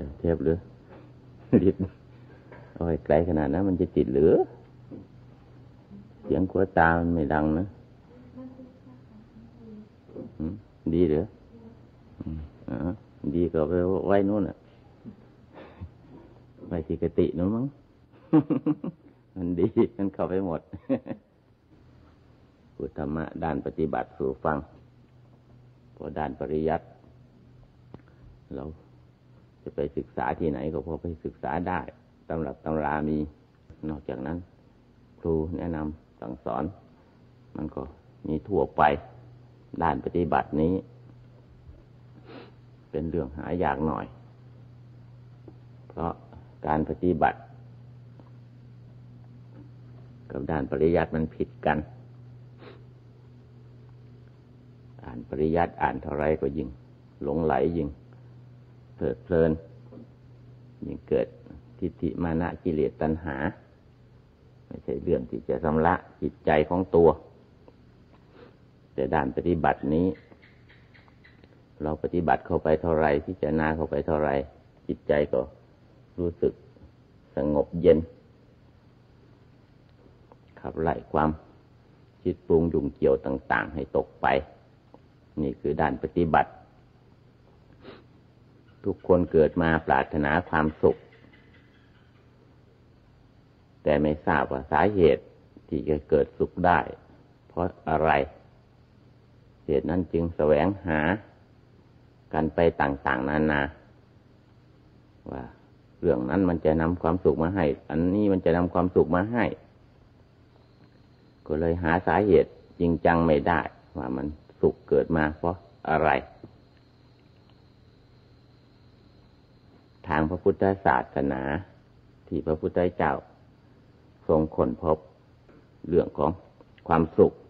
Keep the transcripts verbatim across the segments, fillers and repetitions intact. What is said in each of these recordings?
เทปหรือดิดเอาไกลขนาดนั้นมันจะติดหรือเสียงขัวตามันไม่ดังนะดีหรืออ๋อดีก็ไปไว้นู่นอ่ะไว้ที่กตินู้นมั้งมันดีมันเข้าไปหมดพูดธรรมะด้านปฏิบัติสู่ฟังพอด้านปริยัติเราจะไปศึกษาที่ไหนก็พอไปศึกษาได้ตำรับตำรามีนอกจากนั้นครูแนะนำสั่งสอนมันก็มีทั่วไปด้านปฏิบัตินี้เป็นเรื่องหายากหน่อยเพราะการปฏิบัติกับด้านปริยัติมันผิดกันอ่านปริยัติอ่านเท่าไรก็ยิ่งหลงไหลยิ่งเพลิดเพลินยิ่งเกิดทิฏฐิมานะกิเลสตัณหาไม่ใช่เรื่องที่จะชำระจิตใจของตัวแต่ด้านปฏิบัตินี้เราปฏิบัติเข้าไปเท่าไรพิจารณาเข้าไปเท่าไรจิตใจก็รู้สึกสงบเย็นขับไล่ความคิดปรุงยุ่งเกี่ยวต่างๆให้ตกไปนี่คือด้านปฏิบัติทุกคนเกิดมาปรารถนาความสุขแต่ไม่ทราบว่าสาเหตุที่จะเกิดสุขได้เพราะอะไรเหตุนั้นจึงแสวงหากันไปต่างๆนานาว่าเรื่องนั้นมันจะนำความสุขมาให้อันนี้มันจะนำความสุขมาให้ก็เลยหาสาเหตุจริงจังไม่ได้ว่ามันสุขเกิดมาเพราะอะไรทางพระพุทธศาสนาที่พระพุทธเจ้าทรงค้นพบเรื่องของความสุข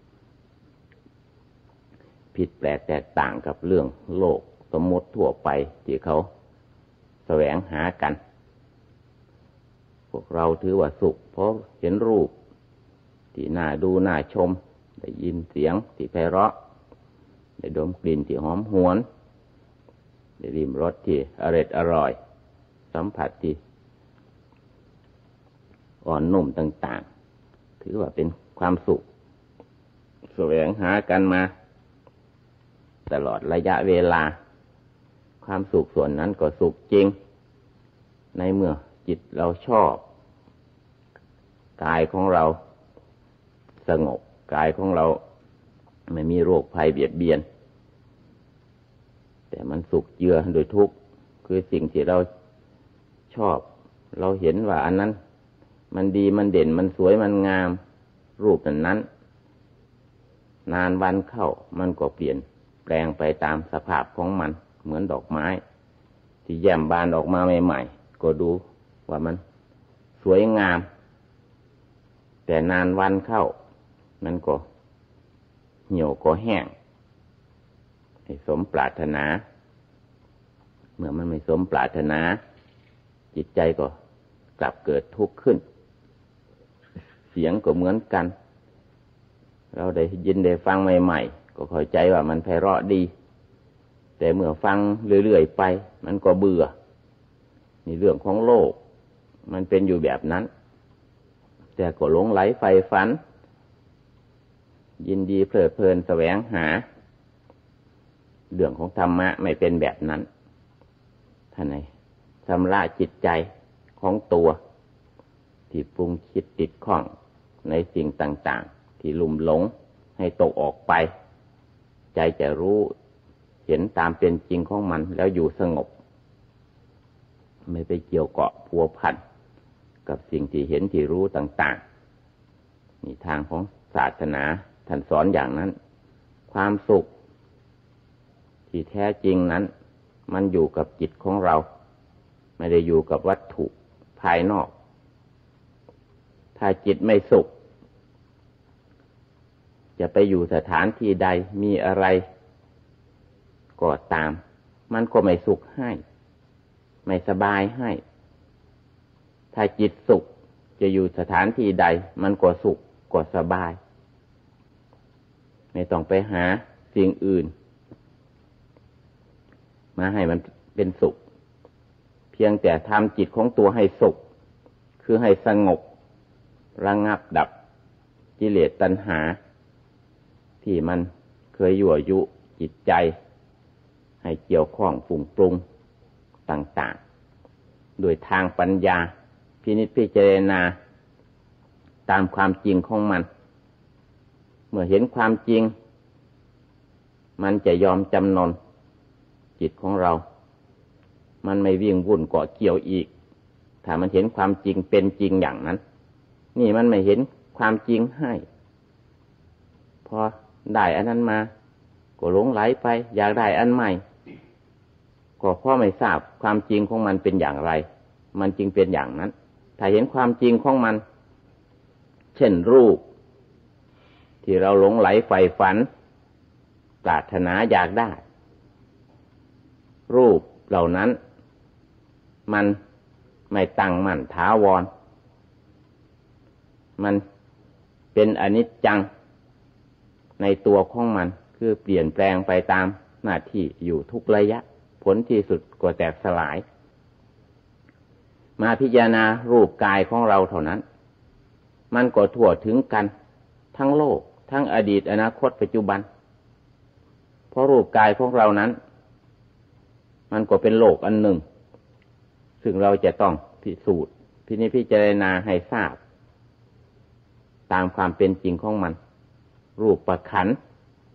ผิดแปลกแตกต่างกับเรื่องโลกสมมติทั่วไปที่เขาแสวงหากันพวกเราถือว่าสุขเพราะเห็นรูปที่น่าดูน่าชมได้ยินเสียงที่ไพเราะได้ดมกลิ่นที่หอมหวนได้ลิ้มรสที่อร่อยอร่อยสัมผัสที่อ่อนนุ่มต่างๆถือว่าเป็นความสุขแสวงหากันมาตลอดระยะเวลาความสุขส่วนนั้นก็สุขจริงในเมื่อจิตเราชอบกายของเราสงบกายของเราไม่มีโรคภัยเบียดเบียนแต่มันสุขเจือโดยทุกข์คือสิ่งที่เราชอบเราเห็นว่าอันนั้นมันดีมันเด่นมันสวยมันงามรูปนั้นนั้นนานวันเข้ามันก็เปลี่ยนแปลงไปตามสภาพของมันเหมือนดอกไม้ที่แย้มบานออกมาใหม่ๆก็ดูว่ามันสวยงามแต่นานวันเข้ามันก็เหี่ยวก็แห้งให้สมปรารถนาเมื่อมันไม่สมปรารถนาจิตใจก็กลับเกิดทุกข์ขึ้นเสียงก็เหมือนกันเราได้ยินได้ฟังใหม่ๆก็เข้าใจว่ามันไพเราะดีแต่เมื่อฟังเรื่อยๆไปมันก็เบื่อนี่เรื่องของโลกมันเป็นอยู่แบบนั้นแต่ก็หลงไหลใฝ่ฝันยินดีเพลิดเพลินแสวงหาเรื่องของธรรมะไม่เป็นแบบนั้นท่านไหนชำระจิตใจของตัวที่ปรุงคิดติดข้องในสิ่งต่างๆที่ลุ่มหลงให้ตกออกไปใจจะรู้เห็นตามเป็นจริงของมันแล้วอยู่สงบไม่ไปเกี่ยวเกาะพัวพันกับสิ่งที่เห็นที่รู้ต่างๆนี่ทางของศาสนาท่านสอนอย่างนั้นความสุขที่แท้จริงนั้นมันอยู่กับจิตของเราไม่ได้อยู่กับวัตถุภายนอกถ้าจิตไม่สุขจะไปอยู่สถานที่ใดมีอะไรก็ตามมันก็ไม่สุขให้ไม่สบายให้ถ้าจิตสุขจะอยู่สถานที่ใดมันก็สุขก็สบายไม่ต้องไปหาสิ่งอื่นมาให้มันเป็นสุขเพียงแต่ทำจิตของตัวให้สุขคือให้สงบระงับดับกิเลสตัณหาที่มันเคยยั่วยุจิตใจให้เกี่ยวข้องฝุ่งปรุงต่างๆโดยทางปัญญาพินิจพิจารณาตามความจริงของมันเมื่อเห็นความจริงมันจะยอมจำนนจิตของเรามันไม่วิ่งวุ่นเกาะเกี่ยวอีกถ้ามันเห็นความจริงเป็นจริงอย่างนั้นนี่มันไม่เห็นความจริงให้พอได้อันนั้นมาก็หลงไหลไปอยากได้อันใหม่ก็เพราะไม่ทราบความจริงของมันเป็นอย่างไรมันจึงเป็นอย่างนั้นถ้าเห็นความจริงของมันเช่นรูปที่เราหลงไหลใฝ่ฝันปรารถนาอยากได้รูปเหล่านั้นมันไม่ตั้งมั่นถาวรมันเป็นอนิจจังในตัวของมันคือเปลี่ยนแปลงไปตามหน้าที่อยู่ทุกระยะผลที่สุดก็แตกสลายมาพิจารณารูปกายของเราเท่านั้นมันก็ทั่วถึงกันทั้งโลกทั้งอดีตอนาคตปัจจุบันเพราะรูปกายของเรานั้นมันก็เป็นโลกอันหนึ่งซึ่งเราจะต้องพิสูจน์พินิจพิจารณาให้ทราบตามความเป็นจริงของมันรูปประขันธ์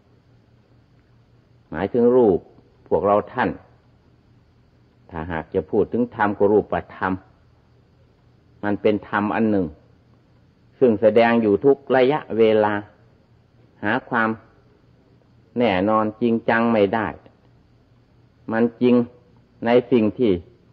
หมายถึงรูปพวกเราท่านถ้าหากจะพูดถึงธรรมก็รูปประธรรมมันเป็นธรรมอันหนึ่งซึ่งแสดงอยู่ทุกระยะเวลาหาความแน่นอนจริงจังไม่ได้มันจริงในสิ่งที่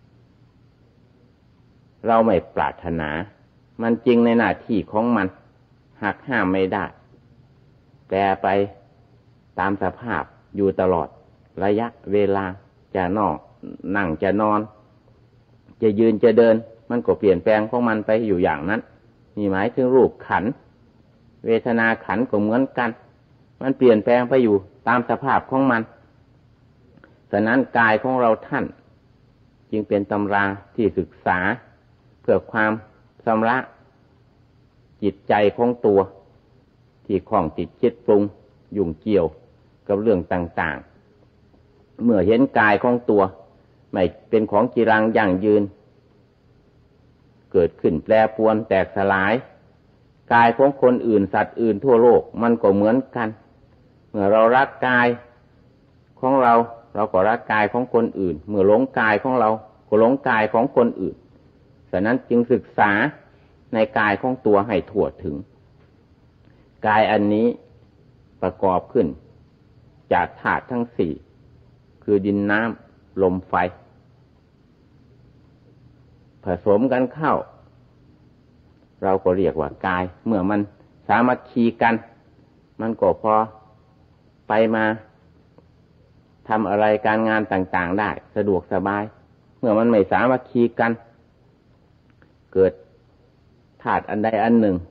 เราไม่ปรารถนามันจริงในหน้าที่ของมันหักห้ามไม่ได้แปรไปตามสภาพอยู่ตลอดระยะเวลาจะนอนนั่งจะนอนจะยืนจะเดินมันก็เปลี่ยนแปลงของมันไปอยู่อย่างนั้นนี่หมายถึงรูปขันธ์เวทนาขันธ์ก็เหมือนกันมันเปลี่ยนแปลงไปอยู่ตามสภาพของมันฉะนั้นกายของเราท่านจึงเป็นตำราที่ศึกษาเพื่อความชำระจิตใจของตัวที่คล้องติดคิดปรุงยุ่งเกี่ยวกับเรื่องต่างๆเมื่อเห็นกายของตัวไม่เป็นของจีรังยั่งยืนเกิดขึ้นแปรปรวนแตกสลายกายของคนอื่นสัตว์อื่นทั่วโลกมันก็เหมือนกันเมื่อเรารักกายของเราเราก็รักกายของคนอื่นเมื่อหลงกายของเราก็หลงกายของคนอื่นฉะนั้นจึงศึกษาในกายของตัวให้ทั่วถึงกายอันนี้ประกอบขึ้นจากธาตุทั้งสี่คือดินน้ำลมไฟผสมกันเข้าเราก็เรียกว่ากายเมื่อมันสามัคคีกันมันก็พอไปมาทำอะไรการงานต่างๆได้สะดวกสบายเมื่อมันไม่สามัคคีกันเกิดธาตุอันใดอันหนึ่ง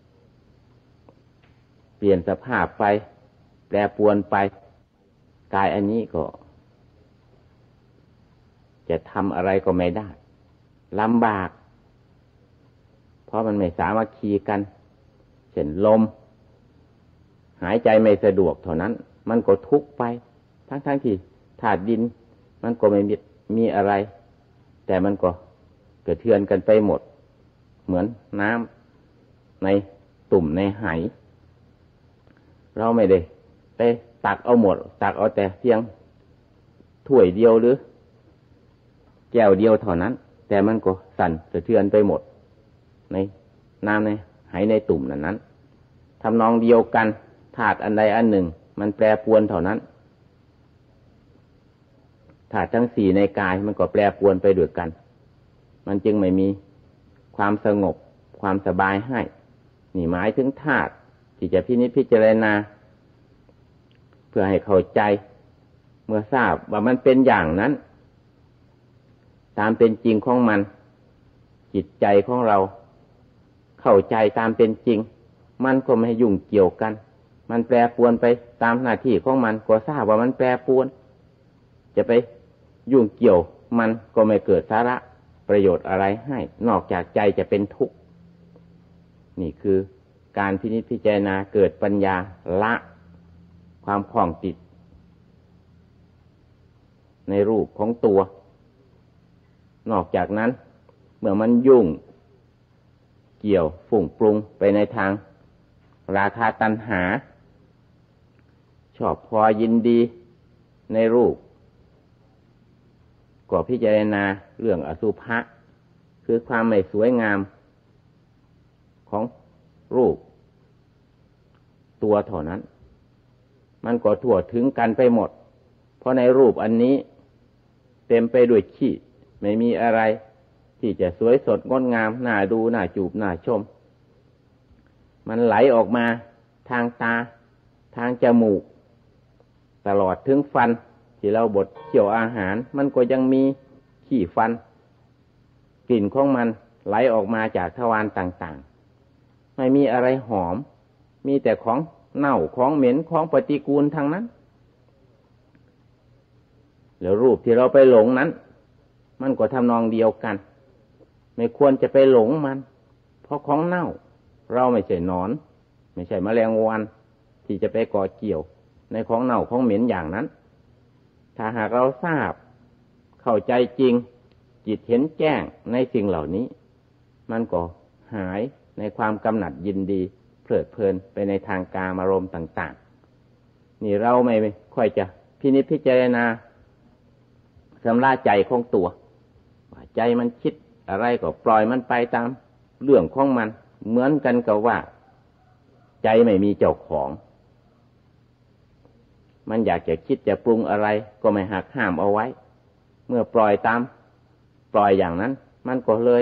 เปลี่ยนสภาพไปแปรปรวนไปกายอันนี้ก็จะทำอะไรก็ไม่ได้ลำบากเพราะมันไม่สามัคคีกันเช่นลมหายใจไม่สะดวกเท่านั้นมันก็ทุกข์ไปทั้งๆที่ธาตุดินมันก็ไม่มีอะไรแต่มันก็กระเทือนกันไปหมดเหมือนน้ำในตุ่มในไหเราไม่ได้ไปตักเอาหมดตักเอาแต่เพียงถ้วยเดียวหรือแก้วเดียวเท่านั้นแต่มันก็สั่นสะเทือนไปหมดในน้ำในไหในตุ่มนั้นนั้นทำนองเดียวกันธาตุอันใดอันหนึ่งมันแปรปรวนเท่านั้นธาตุทั้งสี่ในกายมันก็แปรปรวนไปด้วยกันมันจึงไม่มีความสงบความสบายให้นี่หมายถึงธาตุที่จะพินิจพิจารณาเพื่อให้เข้าใจเมื่อทราบว่ามันเป็นอย่างนั้นตามเป็นจริงของมันจิตใจของเราเข้าใจตามเป็นจริงมันก็ไม่ยุ่งเกี่ยวกันมันแปรปรวนไปตามหน้าที่ของมันก็ทราบว่ามันแปรปรวนจะไปยุ่งเกี่ยวมันก็ไม่เกิดสาระประโยชน์อะไรให้นอกจากใจจะเป็นทุกข์นี่คือการพินิจพิจารณาเกิดปัญญาละความคล้องติดในรูปของตัวนอกจากนั้นเมื่อมันยุ่งเกี่ยวฝุ่งปรุงไปในทางราคะตัณหาชอบพอยินดีในรูปก็พิจารณาเรื่องอสุภะคือความไม่สวยงามของรูปตัวเท่านั้นมันก็ทั่วถึงกันไปหมดเพราะในรูปอันนี้เต็มไปด้วยขี้ไม่มีอะไรที่จะสวยสดงดงามน่าดูน่าจูบน่าชมมันไหลออกมาทางตาทางจมูกตลอดถึงฟันที่เราบดเคี่ยวอาหารมันก็ยังมีขี้ฟันกลิ่นของมันไหลออกมาจากทวารต่างๆไม่มีอะไรหอมมีแต่ของเน่าของเหม็นของปฏิกูลทั้งนั้นแล้วรูปที่เราไปหลงนั้นมันก็ทำนองเดียวกันไม่ควรจะไปหลงมันเพราะของเน่าเราไม่ใช่หนอนไม่ใช่แมลงวันที่จะไปเกาะเกี่ยวในของเน่าของเหม็นอย่างนั้นถ้าหากเราทราบเข้าใจจริงจิตเห็นแจ้งในสิ่งเหล่านี้มันก็หายในความกำหนัดยินดีเพลิดเพลินไปในทางกามารมณ์ต่างๆนี่เราไม่ค่อยจะพินิจพิจารณาสำราญใจของตัวว่าใจมันคิดอะไรก็ปล่อยมันไปตามเรื่องของมันเหมือนกันกับว่าใจไม่มีเจ้าของมันอยากจะคิดจะปรุงอะไรก็ไม่หักห้ามเอาไว้เมื่อปล่อยตามปล่อยอย่างนั้นมันก็เลย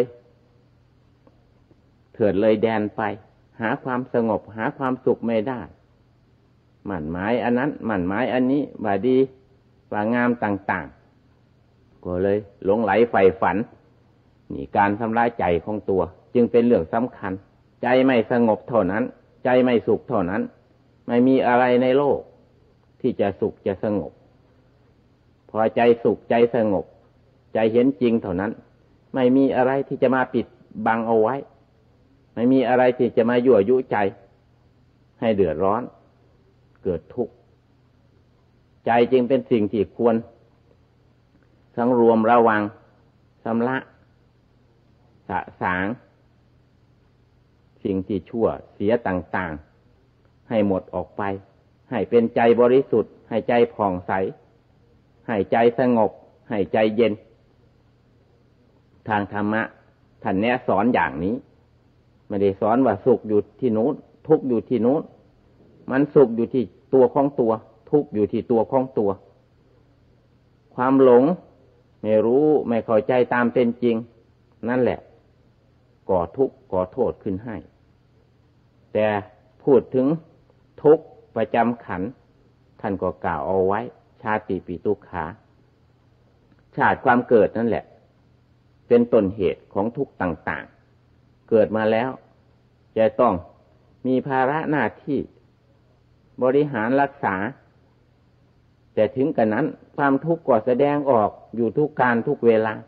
เถิดเลยแดนไปหาความสงบหาความสุขไม่ได้หมั่นหมายอันนั้นหมั่นหมายอันนี้ว่าดีว่างามต่างๆก็เลยหลงไหลใฝ่ฝันนี่การทำลายใจของตัวจึงเป็นเรื่องสำคัญใจไม่สงบเท่านั้นใจไม่สุขเท่านั้นไม่มีอะไรในโลกที่จะสุขจะสงบพอใจสุขใจสงบใจเห็นจริงเท่านั้นไม่มีอะไรที่จะมาปิดบังเอาไว้ไม่มีอะไรที่จะมายั่วยุใจให้เดือดร้อนเกิดทุกข์ใจจึงเป็นสิ่งที่ควรสังรวมระวังชำระสะสางสิ่งที่ชั่วเสียต่างๆให้หมดออกไปให้เป็นใจบริสุทธิ์ให้ใจผ่องใสให้ใจสงบให้ใจเย็นทางธรรมะท่านแนะสอนอย่างนี้ไม่ได้สอนว่าสุขอยู่ที่นู้นทุกข์อยู่ที่นู้นมันสุขอยู่ที่ตัวของตัวทุกข์อยู่ที่ตัวของตัวความหลงไม่รู้ไม่เข้าใจตามเป็นจริงนั่นแหละก่อทุกข์ก่อโทษขึ้นให้แต่พูดถึงทุกข์ประจำขันธ์ท่านก็กล่าวเอาไว้ชาติปิทุกขาชาติความเกิดนั่นแหละเป็นต้นเหตุของทุกข์ต่างๆเกิดมาแล้วจะต้องมีภาระหน้าที่บริหารรักษาแต่ถึงกระนั้นความทุกข์ก็แสดงออกอยู่ทุกการทุกเวลา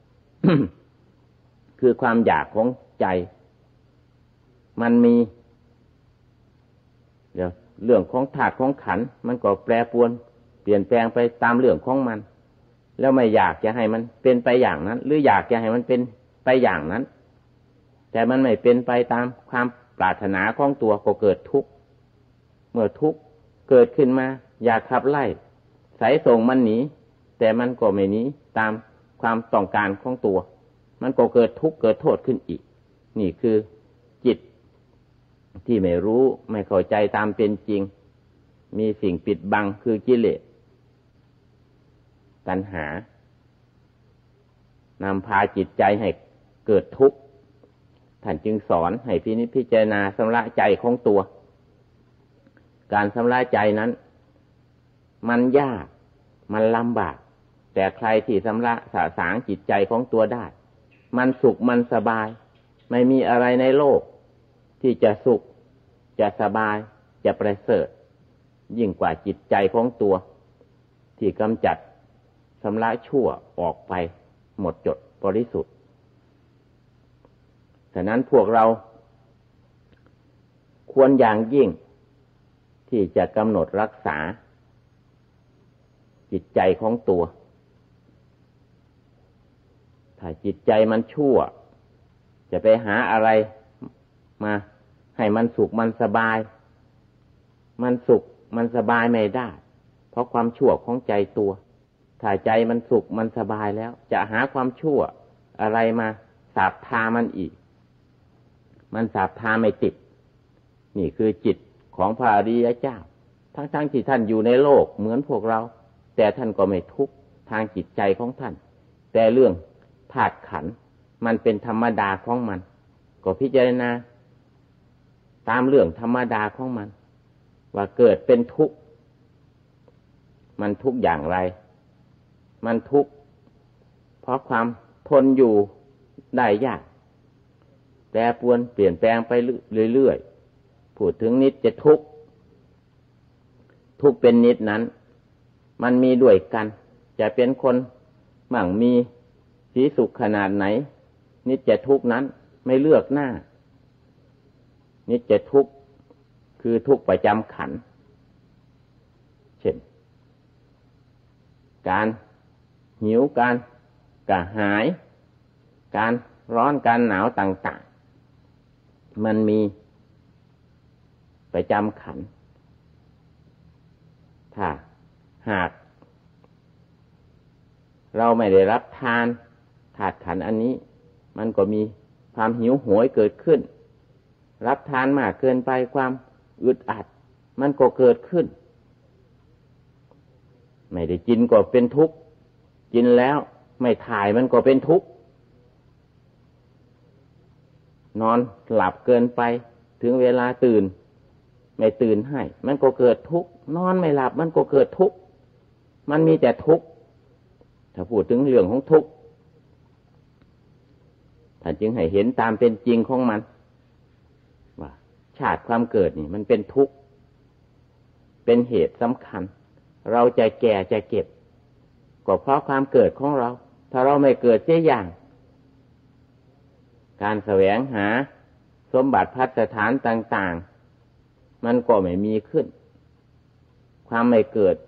คือความอยากของใจมันมีเดี๋ยวเรื่องของธาตุของขันธ์มันก็แปรปรวนเปลี่ยนแปลงไปตามเรื่องของมันแล้วไม่อยากจะให้มันเป็นไปอย่างนั้นหรืออยากจะให้มันเป็นไปอย่างนั้นแต่มันไม่เป็นไปตามความปรารถนาของตัวก็เกิดทุกข์เมื่อทุกข์เกิดขึ้นมาอยากขับไล่ไสส่งมันหนีแต่มันก็ไม่หนีตามความต้องการของตัวมันก็เกิดทุกข์เกิดโทษขึ้นอีกนี่คือจิตที่ไม่รู้ไม่เข้าใจตามเป็นจริงมีสิ่งปิดบังคือกิเลสตัณหานำพาจิตใจให้เกิดทุกข์ท่านจึงสอนให้พินิจพิจารณาชำระใจของตัวการชำระใจนั้นมันยากมันลำบากแต่ใครที่ชำระสะสางจิตใจของตัวได้มันสุขมันสบายไม่มีอะไรในโลกที่จะสุขจะสบายจะประเสริฐยิ่งกว่าจิตใจของตัวที่กำจัดชำระชั่วออกไปหมดจดบริสุทธิ์ฉะนั้นพวกเราควรอย่างยิ่งที่จะกำหนดรักษาจิตใจของตัวถ้าจิตใจมันชั่วจะไปหาอะไรมาให้มันสุขมันสบายมันสุขมันสบายไม่ได้เพราะความชั่วของใจตัวถ้าใจมันสุขมันสบายแล้วจะหาความชั่วอะไรมาสาบทามันอีกมันสาบทาไม่ติดนี่คือจิตของพระอริยเจ้าทั้งๆที่ท่านอยู่ในโลกเหมือนพวกเราแต่ท่านก็ไม่ทุกข์ทางจิตใจของท่านแต่เรื่องธาตุขันธ์มันเป็นธรรมดาของมันก็พิจารณาตามเรื่องธรรมดาของมันว่าเกิดเป็นทุกข์มันทุกข์อย่างไรมันทุกข์เพราะความทนอยู่ได้ยากแปรปรวนเปลี่ยนแปลงไปเรื่อยๆพูดถึงนิจจะทุกข์ทุกข์เป็นนิจนั้นมันมีด้วยกันจะเป็นคนมั่งมีสีสุขขนาดไหนนิจจะทุกข์นั้นไม่เลือกหน้านิจจะทุกข์คือทุกข์ประจำขันธ์เช่นการหิวการกระหายการร้อนการหนาวต่างๆมันมีประจำขันธ์ถ้าหากเราไม่ได้รับทานธาตุขันธ์อันนี้มันก็มีความหิวโหยเกิดขึ้นรับทานมากเกินไปความอึดอัดมันก็เกิดขึ้นไม่ได้กินก็เป็นทุกข์กินแล้วไม่ถ่ายมันก็เป็นทุกข์นอนหลับเกินไปถึงเวลาตื่นไม่ตื่นให้มันก็เกิดทุกข์นอนไม่หลับมันก็เกิดทุกข์มันมีแต่ทุกข์ถ้าพูดถึงเรื่องของทุกข์ท่านจึงให้เห็นตามเป็นจริงของมันว่าชาติความเกิดนี่มันเป็นทุกข์เป็นเหตุสำคัญเราจะแก่จะเก็บก็เพราะความเกิดของเราถ้าเราไม่เกิดเสียอย่างการแสวงหาสมบัติภัสถานต่างๆมันก็ไม่มีขึ้นความไม่เกิด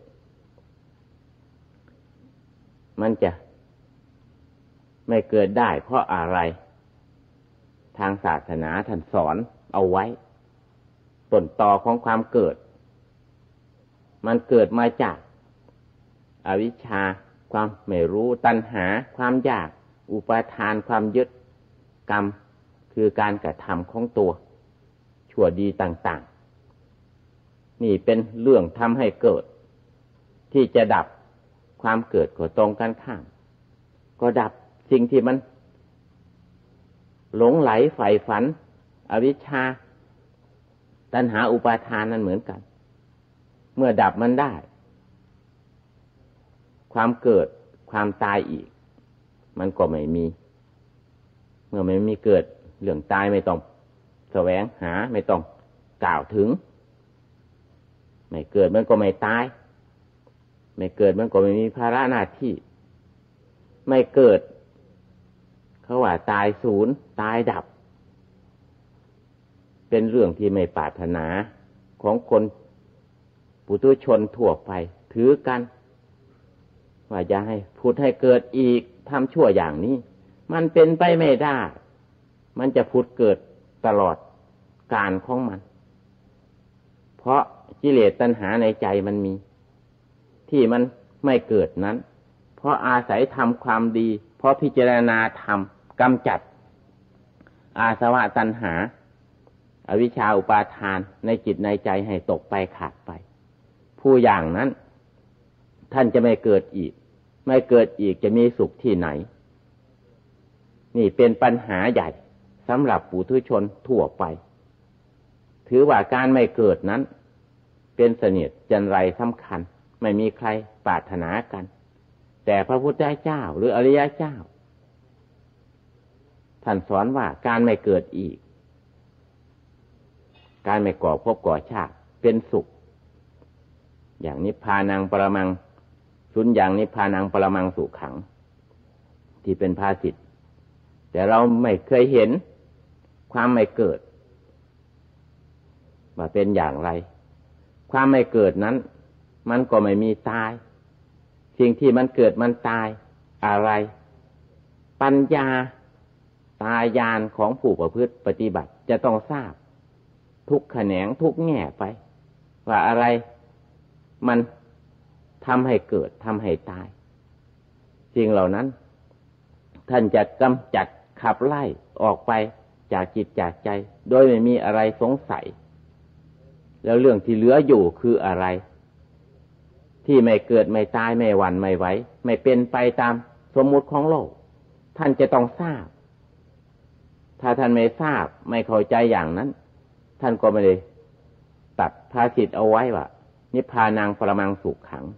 มันจะไม่เกิดได้เพราะอะไรทางศาสนาท่านสอนเอาไว้ต้นตอของความเกิดมันเกิดมาจากอวิชชาความไม่รู้ตัณหาความอยากอุปาทานความยึดกรรมคือการกระทำของตัวชั่วดีต่างๆนี่เป็นเรื่องทำให้เกิดที่จะดับความเกิดก็ตรงกันข้ามก็ดับสิ่งที่มันหลงไหลใฝ่ฝันอวิชชาตัณหาอุปาทานนั้นเหมือนกันเมื่อดับมันได้ความเกิดความตายอีกมันก็ไม่มีเมื่อไม่มีเกิดเรื่องตายไม่ต้องแสวงหาไม่ต้องกล่าวถึงไม่เกิดมันก็ไม่ตายไม่เกิดมันก็ไม่มีภาระหน้าที่ไม่เกิดเขาว่าตายศูนย์ตายดับเป็นเรื่องที่ไม่ปรารถนาของคนปุถุชนทั่วไปถือกันว่าจะให้พุทธให้เกิดอีกทำชั่วอย่างนี้มันเป็นไปไม่ได้มันจะพุทธเกิดตลอดกาลของมันเพราะกิเลสตัณหาในใจมันมีที่มันไม่เกิดนั้นเพราะอาศัยทำความดีเพราะพิจารณาธรรมกำจัดอาสวะตัณหาอวิชชาอุปาทานในจิตในใจให้ตกไปขาดไปผู้อย่างนั้นท่านจะไม่เกิดอีกไม่เกิดอีกจะมีสุขที่ไหนนี่เป็นปัญหาใหญ่สำหรับปุถุชนทั่วไปถือว่าการไม่เกิดนั้นเป็นเสนียดจันไรสำคัญไม่มีใครปรารถนากันแต่พระพุทธเจ้าหรืออริยเจ้าท่านสอนว่าการไม่เกิดอีกการไม่ก่อภพก่อชาติเป็นสุขอย่างนิพพานังปรมังสุญญังนิพพานังปรมังสุขังที่เป็นภาษิตแต่เราไม่เคยเห็นความไม่เกิดว่าเป็นอย่างไรความไม่เกิดนั้นมันก็ไม่มีตายสิ่งที่มันเกิดมันตายอะไรปัญญาตาญาณของผู้ประพฤติปฏิบัติจะต้องทราบทุกแขนงทุกแง่ไปว่าอะไรมันทำให้เกิดทำให้ตายสิ่งเหล่านั้นท่านจะกำจัดขับไล่ออกไปจากจิตจากใจโดยไม่มีอะไรสงสัยแล้วเรื่องที่เหลืออยู่คืออะไรที่ไม่เกิดไม่ตายไม่หวั่นไม่ไหวไม่เป็นไปตามสมมุติของโลกท่านจะต้องทราบถ้าท่านไม่ทราบไม่เข้าใจอย่างนั้นท่านก็ไม่ได้ตัดภาษิตเอาไว้ว่านิพพานังปรมังสุขขัง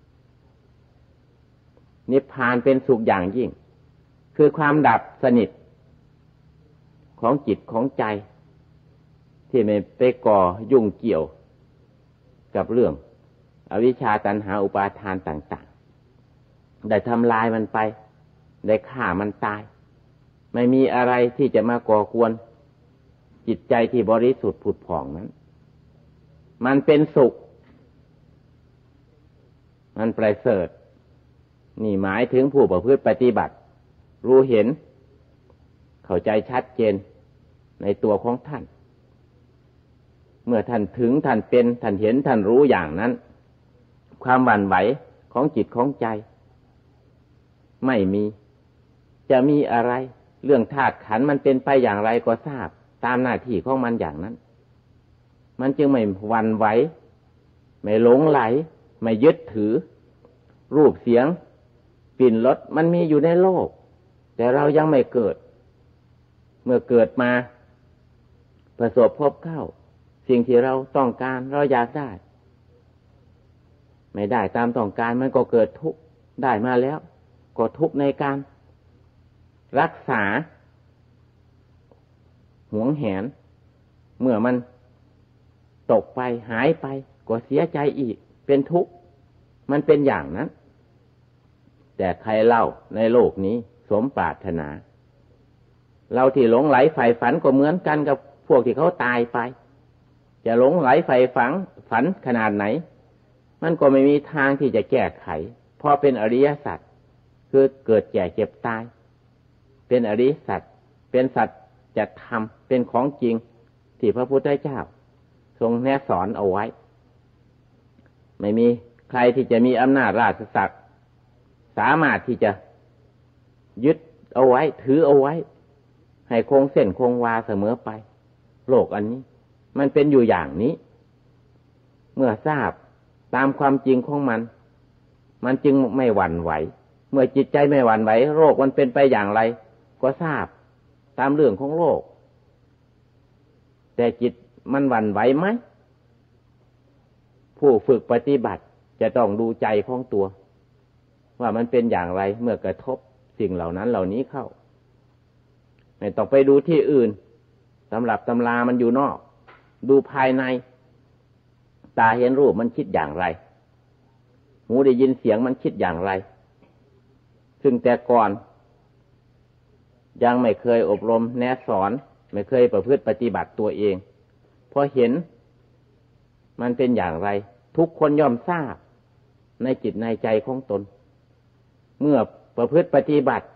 นิพพานเป็นสุขอย่างยิ่งคือความดับสนิทของจิตของใจที่ไม่ไปก่อยุ่งเกี่ยวกับเรื่องอวิชชาตัณหาอุปาทานต่างๆได้ทำลายมันไปได้ฆ่ามันตายไม่มีอะไรที่จะมาก่อกวนจิตใจที่บริสุทธิ์ผุดผ่องนั้นมันเป็นสุขมันประเสริฐนี่หมายถึงผู้ประพฤติปฏิบัติรู้เห็นเข้าใจชัดเจนในตัวของท่านเมื่อท่านถึงท่านเป็นท่านเห็นท่านรู้อย่างนั้นความหวั่นไหวของจิตของใจไม่มีจะมีอะไรเรื่องธาตุขันธ์มันเป็นไปอย่างไรก็ทราบตามหน้าที่ของมันอย่างนั้นมันจึงไม่หวั่นไหวไม่หลงไหลไม่ยึดถือรูปเสียงกลิ่นรสมันมีอยู่ในโลกแต่เรายังไม่เกิดเมื่อเกิดมาประสบพบเข้าสิ่งที่เราต้องการเราอยากได้ไม่ได้ตามต้องการมันก็เกิดทุกข์ได้มาแล้วก็ทุกข์ในการรักษาหวงแหนเมื่อมันตกไปหายไปก็เสียใจอีกเป็นทุกข์มันเป็นอย่างนั้นแต่ใครเล่าในโลกนี้สมปรารถนาเราที่หลงไหลใฝ่ฝันก็เหมือนกันกับพวกที่เขาตายไปจะหลงไหลใฝ่ฝันฝันขนาดไหนมันก็ไม่มีทางที่จะแก้ไขเพราะเป็นอริยสัจคือเกิดแก่เจ็บตายเป็นอริยสัจเป็นสัจจะทำเป็นของจริงที่พระพุทธเจ้าทรงแนะสอนเอาไว้ไม่มีใครที่จะมีอำนาจราชศักดิ์สามารถที่จะยึดเอาไว้ถือเอาไว้ให้คงเส้นคงวาเสมอไปโลกอันนี้มันเป็นอยู่อย่างนี้เมื่อทราบตามความจริงของมันมันจึงไม่หวั่นไหวเมื่อจิตใจไม่หวั่นไหวโลกมันเป็นไปอย่างไรก็ทราบตามเรื่องของโลกแต่จิตมันหวั่นไหวไหมผู้ฝึกปฏิบัติจะต้องดูใจของตัวว่ามันเป็นอย่างไรเมื่อกระทบสิ่งเหล่านั้นเหล่านี้เข้าไม่ต้องไปดูที่อื่นตำรับตำรามันอยู่นอกดูภายในตาเห็นรูปมันคิดอย่างไรหูได้ยินเสียงมันคิดอย่างไรซึ่งแต่ก่อนยังไม่เคยอบรมแนะสอนไม่เคยประพฤติปฏิบัติตัวเองพอเห็นมันเป็นอย่างไรทุกคนย่อมทราบในจิตในใจของตนเมื่อประพฤติปฏิบัติ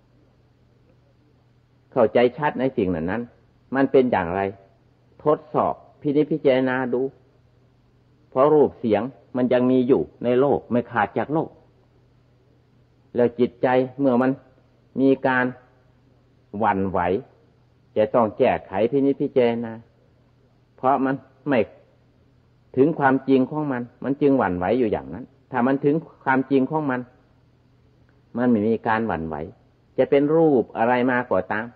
เข้าใจชัดในสิ่งนั้นนั้นมันเป็นอย่างไรทดสอบพินิจพิจารณาดูเพราะรูปเสียงมันยังมีอยู่ในโลกไม่ขาดจากโลกแล้วจิตใจเมื่อมันมีการหวั่นไหวจะต้องแก้ไขพินิจพิจารณาเพราะมันไม่ถึงความจริงของมันมันจึงหวั่นไหวอยู่อย่างนั้นถ้ามันถึงความจริงของมันมันไม่มีการหวั่นไหวจะเป็นรูปอะไรมาก็ตาม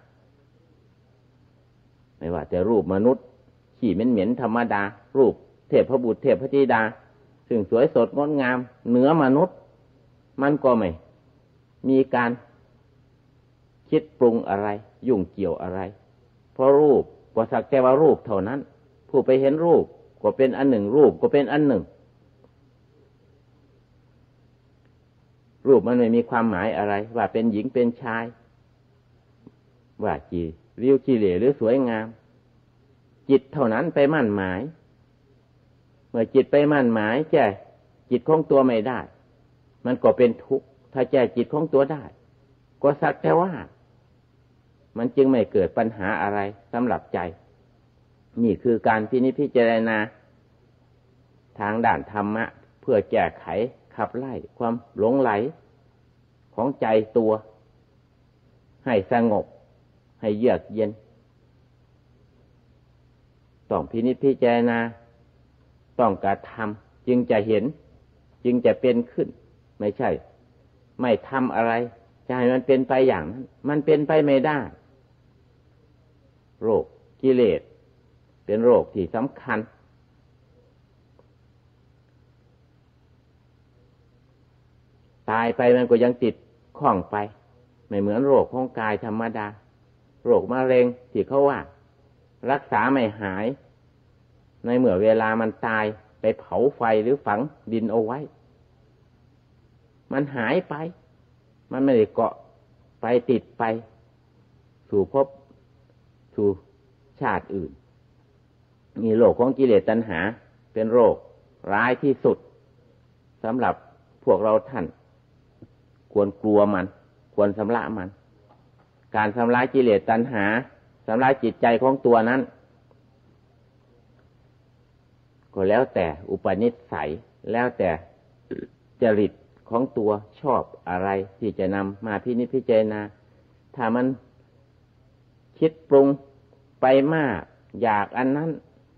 ไม่ว่าจะรูปมนุษย์ขี้เหม็นๆธรรมดารูปเทพบุตรเทพธิดาซึ่งสวยสดงดงามเหนือมนุษย์มันก็ไม่มีการคิดปรุงอะไรยุ่งเกี่ยวอะไรเพราะรูปก็สักแต่ว่ารูปเท่านั้นผู้ไปเห็นรูปก็เป็นอันหนึ่งรูปก็เป็นอันหนึ่งรูปมันไม่มีความหมายอะไรว่าเป็นหญิงเป็นชายว่าจีริ้วขี้เหร่หรือสวยงามจิตเท่านั้นไปมั่นหมายเมื่อจิตไปมั่นหมายแก้จิตของตัวไม่ได้มันก็เป็นทุกข์ถ้าแก้จิตของตัวได้ก็สักแต่ว่ามันจึงไม่เกิดปัญหาอะไรสำหรับใจนี่คือการพินิจพิจารณาทางด้านธรรมะเพื่อแก้ไขขับไล่ความหลงไหลของใจตัวให้สงบให้เยือกเย็นต้องพินิจพิจารณาต้องกระทำจึงจะเห็นจึงจะเป็นขึ้นไม่ใช่ไม่ทำอะไรจะให้มันเป็นไปอย่างนั้นมันเป็นไปไม่ได้โรคกิเลสเป็นโรคที่สำคัญตายไปมันก็ยังติดข้องไปไม่เหมือนโรคของกายธรรมดาโรคมะเร็งที่เขาว่ารักษาไม่หายในเมื่อเวลามันตายไปเผาไฟหรือฝังดินเอาไว้มันหายไปมันไม่ได้เกาะไปติดไปสู่ภพสู่ชาติอื่นมีโรคของกิเลสตัณหาเป็นโรคร้ายที่สุดสำหรับพวกเราท่านควรกลัวมันควรชำระมันการชำระกิเลสตัณหาชำระจิตใจของตัวนั้นก็แล้วแต่อุปนิสัยแล้วแต่จริตของตัวชอบอะไรที่จะนำมาพินิจพิจารณาถ้ามันคิดปรุงไปมากอยากอันนั้น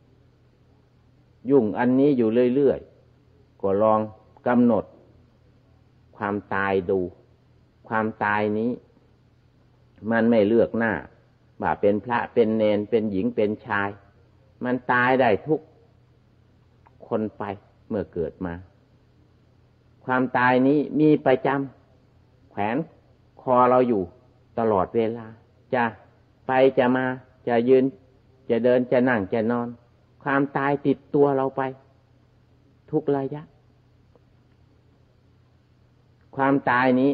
ยุ่งอันนี้อยู่เรื่อยๆก็ลองกำหนดความตายดูความตายนี้มันไม่เลือกหน้าว่าเป็นพระเป็นเณรเป็นหญิงเป็นชายมันตายได้ทุกคนไปเมื่อเกิดมาความตายนี้มีประจำแขวนคอเราอยู่ตลอดเวลาจะไปจะมาจะยืนจะเดินจะนั่งจะนอนความตายติดตัวเราไปทุกระยะความตายนี้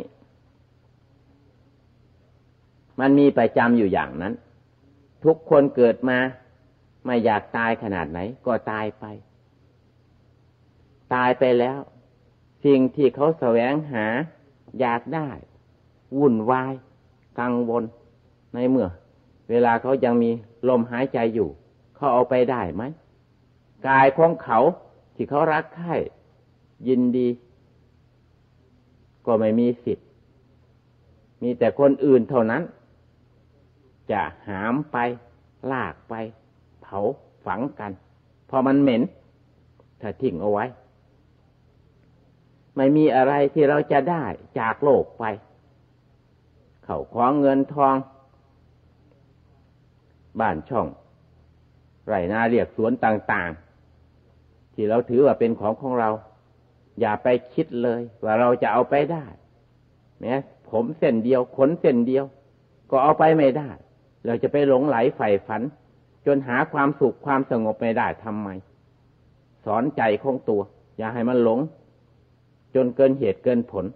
มันมีประจำอยู่อย่างนั้นทุกคนเกิดมาไม่อยากตายขนาดไหนก็ตายไปตายไปแล้วสิ่งที่เขาแสวงหาอยากได้วุ่นวายกังวลในเมื่อเวลาเขายังมีลมหายใจอยู่เขาเอาไปได้ไหมกายของเขาที่เขารักใคร่ยินดีก็ไม่มีสิทธิ์มีแต่คนอื่นเท่านั้นจะหามไปลากไปเผาฝังกันเพราะมันเหม็นถ้าทิ้งเอาไว้ไม่มีอะไรที่เราจะได้จากโลกไปเข้าของเงินทองบ้านช่องไร่นาเรียกสวนต่างๆที่เราถือว่าเป็นของของเราอย่าไปคิดเลยว่าเราจะเอาไปได้แม้ผมเส้นเดียวขนเส้นเดียวก็เอาไปไม่ได้เราจะไปหลงไหลใฝ่ฝันจนหาความสุขความสงบไม่ได้ทำไมสอนใจของตัวอย่าให้มันหลงจนเกินเหตุเกินผล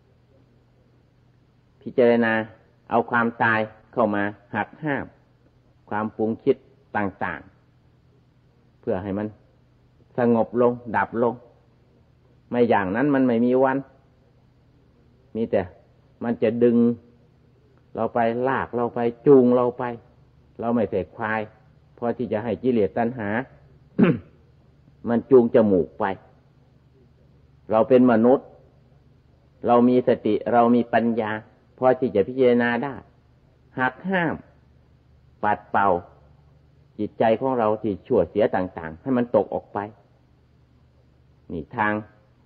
พิจารณาเอาความตายเข้ามาหักห้ามความปรุงคิดต่างๆเพื่อให้มันสงบลงดับลงไม่อย่างนั้นมันไม่มีวันมีแต่มันจะดึงเราไปลากเราไปจูงเราไปเราไม่ใส่ควายพอที่จะให้กิเลสตัณหา มันจูงจมูกไปเราเป็นมนุษย์เรามีสติเรามีปัญญาพอที่จะพิจารณาได้หักห้ามปัดเป่าจิตใจของเราที่ชั่วเสียต่างๆให้มันตกออกไปนี่ทาง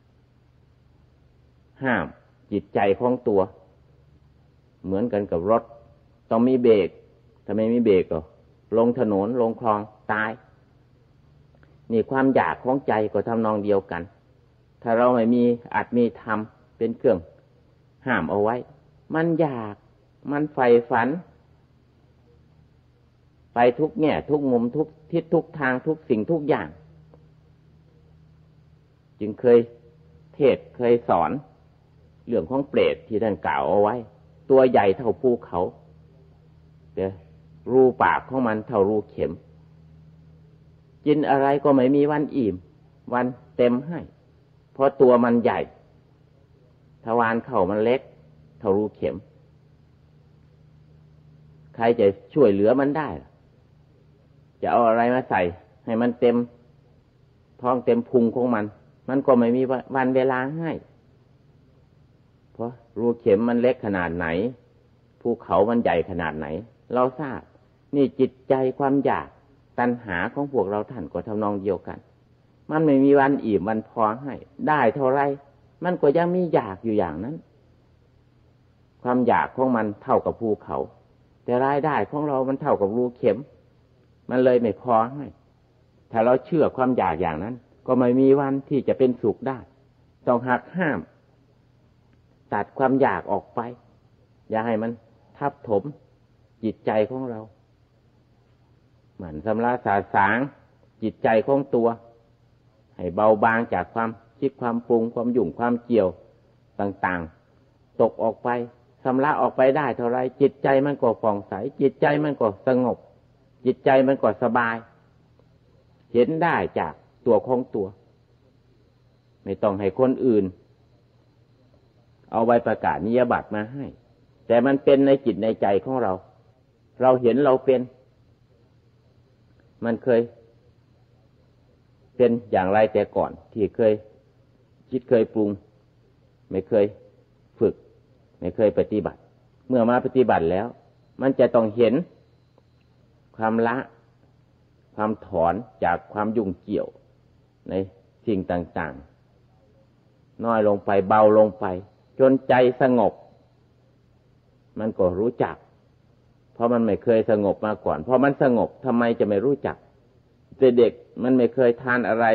ห้ามจิตใจของตัวเหมือนกันกับรถต้องมีเบรกถ้าไม่มีเบรกก็ลงถนนลงคลองตายนี่ความอยากของใจก็ทำนองเดียวกันถ้าเราไม่มีอาจมีธรรมเป็นเครื่องห้ามเอาไว้มันอยากมันใฝ่ฝันไปทุกแง่ทุกมุมทุกทิศทุกทางทุกสิ่งทุกอย่างจึงเคยเทศเคยสอนเรื่องของเปรตที่ท่านกล่าวเอาไว้ตัวใหญ่เท่าภูเขาแต่รูปากของมันเท่ารูเข็มกินอะไรก็ไม่มีวันอิ่มวันเต็มให้เพราะตัวมันใหญ่ทวารเข่ามันเล็กเท่ารูเข็มใครจะช่วยเหลือมันได้จะเอาอะไรมาใส่ให้มันเต็มท้องเต็มพุงของมันมันก็ไม่มีวันเวลาให้เพราะรูเข็มมันเล็กขนาดไหนภูเขามันใหญ่ขนาดไหนเราทราบนี่จิตใจความอยากตัณหาของพวกเราท่านก็ทำนองเดียวกันมันไม่มีวันอิ่มวันพอให้ได้เท่าไรมันก็ยังมีอยากอยู่อย่างนั้นความอยากของมันเท่ากับภูเขาแต่รายได้ของเรามันเท่ากับรูเข็มมันเลยไม่พอให้ถ้าเราเชื่อความอยากอย่างนั้นก็ไม่มีวันที่จะเป็นสุขได้ต้องหักห้ามตัดความอยากออกไปอย่าให้มันทับถมจิตใจของเราหมั่นสำระสาสางจิตใจของตัวให้เบาบางจากความคิดความปรุงความยุ่งความเกี่ยวต่างๆตกออกไปสำระออกไปได้เท่าไรจิตใจมันก็ผ่องใสจิตใจมันก็สงบจิตใจมันก็สบายเห็นได้จากตัวของตัวไม่ต้องให้คนอื่นเอาใบประกาศนียบัตรมาให้แต่มันเป็นในจิตในใจของเราเราเห็นเราเป็นมันเคยเป็นอย่างไรแต่ก่อนที่เคยคิดเคยปรุงไม่เคยฝึกไม่เคยปฏิบัติเมื่อมาปฏิบัติแล้วมันจะต้องเห็นความละความถอนจากความยุ่งเกี่ยวในสิ่งต่างๆน้อยลงไปเบาลงไปจนใจสงบมันก็รู้จักเพราะมันไม่เคยสงบมาก่อนพอมันสงบทำไมจะไม่รู้จักแต่เด็กมันไม่เคยทานอะไร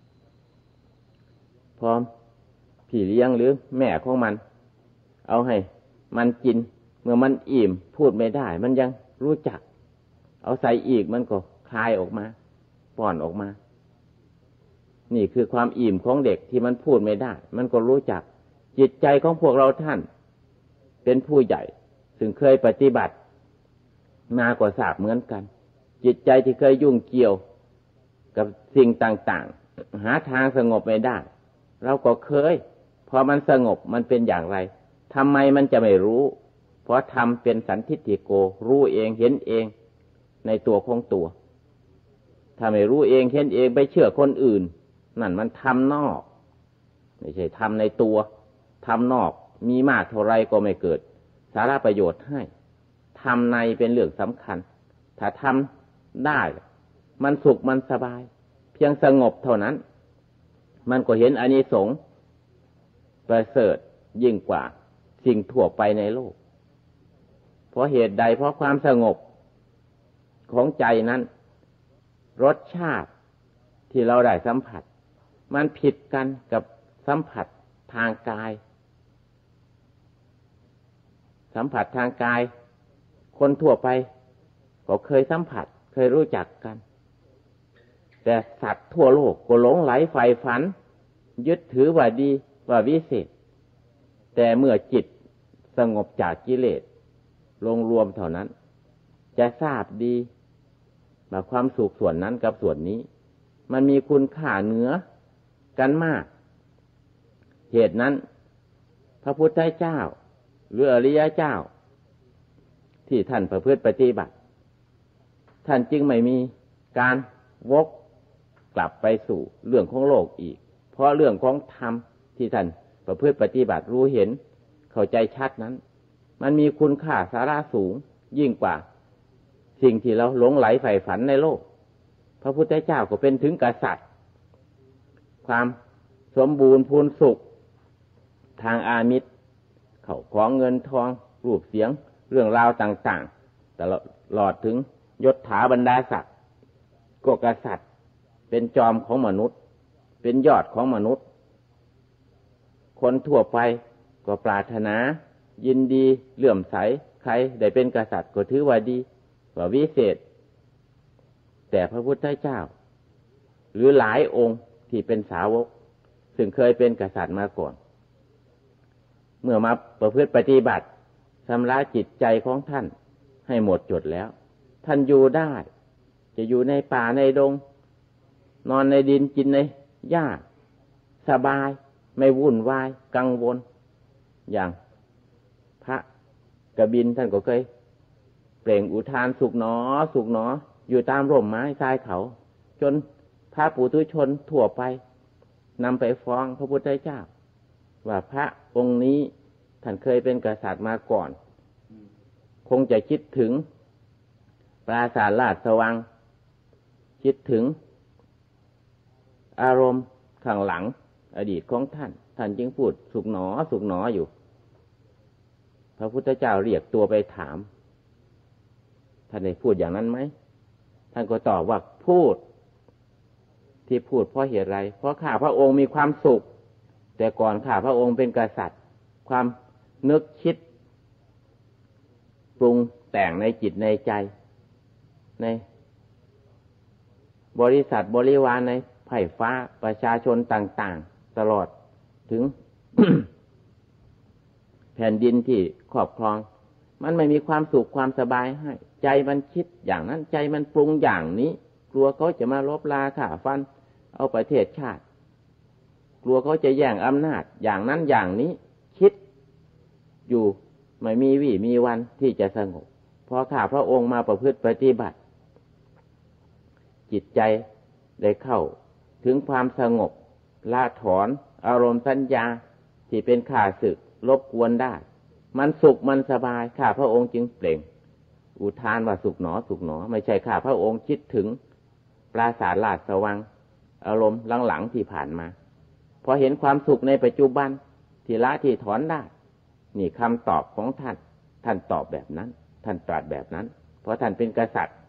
พอพี่เลี้ยงหรือแม่ของมันเอาให้มันกินเมื่อมันอิ่มพูดไม่ได้มันยังรู้จักเอาใส่อีกมันก็คายออกมาป้อนออกมานี่คือความอิ่มของเด็กที่มันพูดไม่ได้มันก็รู้จักจิตใจของพวกเราท่านเป็นผู้ใหญ่ซึ่งเคยปฏิบัติมาก็ทราบเหมือนกันจิตใจที่เคยยุ่งเกี่ยวกับสิ่งต่างๆหาทางสงบไม่ได้เราก็เคยพอมันสงบมันเป็นอย่างไรทำไมมันจะไม่รู้เพราะทำเป็นสันทิฏฐิโกรู้เองเห็นเองในตัวของตัวถ้าไม่รู้เองเห็นเองไปเชื่อคนอื่นนั่นมันทำนอกไม่ใช่ทำในตัวทำนอกมีมากเท่าไรก็ไม่เกิดสาระประโยชน์ให้ทำในเป็นเรื่องสำคัญถ้าทำได้มันสุขมันสบายเพียงสงบเท่านั้นมันก็เห็นอานิสงส์ประเสริฐยิ่งกว่าสิ่งทั่วไปในโลกเพราะเหตุใดเพราะความสงบของใจนั้นรสชาติที่เราได้สัมผัสมันผิดกันกับสัมผัสทางกายสัมผัสทางกายคนทั่วไปก็เคยสัมผัสเคยรู้จักกันแต่สัตว์ทั่วโลกก็หลงไหลใฝ่ฝันยึดถือว่าดีว่าวิเศษแต่เมื่อจิตสงบจากกิเลสลงรวมเท่านั้นจะทราบดีว่าความสุขส่วนนั้นกับส่วนนี้มันมีคุณค่าเหนือกันมากเหตุนั้นพระพุทธเจ้าหรืออริยเจ้าที่ท่านประพฤติปฏิบัติท่านจึงไม่มีการวกกลับไปสู่เรื่องของโลกอีกเพราะเรื่องของธรรมที่ท่านประพฤติปฏิบัติรู้เห็นเข้าใจชัดนั้นมันมีคุณค่าสาระสูงยิ่งกว่าสิ่งที่เราหลงไหลใฝ่ฝันในโลกพระพุทธเจ้าก็เป็นถึงกษัตริย์ความสมบูรณ์พูนสุขทางอามิตรเข้าของเงินทองรูปเสียงเรื่องราวต่างๆตลอดถึงยศถาบรรดาศักดิ์ก็กษัตริย์เป็นจอมของมนุษย์เป็นยอดของมนุษย์คนทั่วไปก็ปรารถนายินดีเลื่อมใสใครได้เป็นกษัตริย์ก็ถือว่าดีว่าวิเศษแต่พระพุทธเจ้าหรือหลายองค์ที่เป็นสาวกซึ่งเคยเป็นกษัตริย์มาก่อนเมื่อมาประพฤติปฏิบัติชำระจิตใจของท่านให้หมดจดแล้วท่านอยู่ได้จะอยู่ในป่าในดงนอนในดินกินในหญ้าสบายไม่วุ่นวายกังวลอย่างพระกบินท่านก็เคยเปล่งอุทานสุขหนอสุขหนออยู่ตามร่มไม้ทรายเขาจนพระปุถุชนทั่วไปนำไปฟ้องพระพุทธเจ้าว่าพระองค์นี้ท่านเคยเป็นกษัตริย์มาก่อนคงจะคิดถึงปราสาทราชสว่างคิดถึงอารมณ์ข้างหลังอดีตของท่านท่านจึงพูดสุขหนอสุขหนออยู่พระพุทธเจ้าเรียกตัวไปถามท่านได้พูดอย่างนั้นไหมท่านก็ตอบว่าพูดที่พูดเพราะเหตุไรเพราะข้าพระองค์มีความสุขแต่ก่อนข้าพระองค์เป็นกษัตริย์ความนึกคิดปรุงแต่งในจิตในใจในบริษัทบริวารในไผ่ฟ้าประชาชนต่างๆตลอดถึง แผ่นดินที่ครอบครองมันไม่มีความสุขความสบายให้ใจมันคิดอย่างนั้นใจมันปรุงอย่างนี้กลัวเขาจะมาลบลาฆ่าฟันเอาประเทศชาติกลัวเขาจะแย่งอำนาจอย่างนั้นอย่างนี้คิดอยู่ไม่มีวี่มีวันที่จะสงบพอข้าพระองค์มาประพฤติปฏิบัติจิตใจได้เข้าถึงความสงบละถอนอารมณ์สัญญาที่เป็นข้าศึกรบกวนได้มันสุขมันสบายข้าพระองค์จึงเปล่งอุทานว่าสุขหนอสุขหนอไม่ใช่ข้าพระองค์คิดถึงปราสาทราชสว่างอารมณ์หลังๆที่ผ่านมาพอเห็นความสุขในปัจจุบันที่ละที่ถอนได้นี่คำตอบของท่านท่านตอบแบบนั้นท่านตรัสแบบนั้นเพราะท่านเป็นกษัตริย์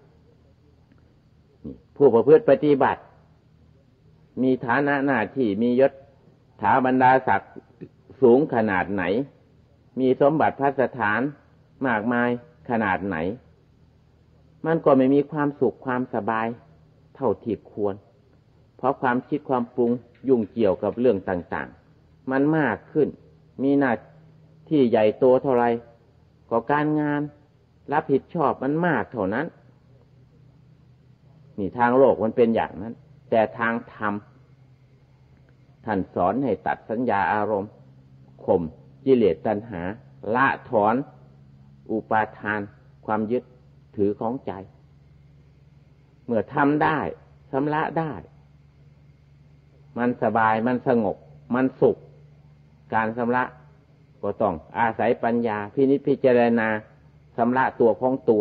ผู้ประพฤติปฏิบัติมีฐานะหน้าที่มียศถาบรรดาศักดิ์สูงขนาดไหนมีสมบัติพัสถานมากมายขนาดไหนมันก็ไม่มีความสุขความสบายเท่าที่ควรเพราะความคิดความปรุงยุ่งเกี่ยวกับเรื่องต่างๆมันมากขึ้นมีหน้าที่ใหญ่โตเท่าไรก็การงานรับผิดชอบมันมากเท่านั้นนี่ทางโลกมันเป็นอย่างนั้นแต่ทางธรรมท่านสอนให้ตัดสัญญาอารมณ์ข่มกิเลสตัณหาละถอนอุปาทานความยึดถือของใจเมื่อทำได้ชำระได้มันสบายมันสงบมันสุขการชำระก็ต้องอาศัยปัญญาพินิจพิจารณาชำระตัวของตัว